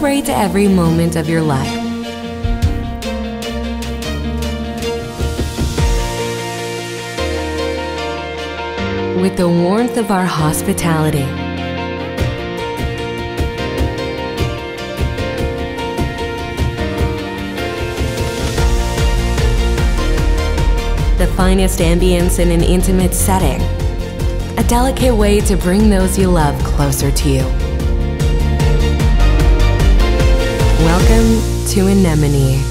celebrate every moment of your life. With the warmth of our hospitality, the finest ambience in an intimate setting, a delicate way to bring those you love closer to you. Welcome to Anemone.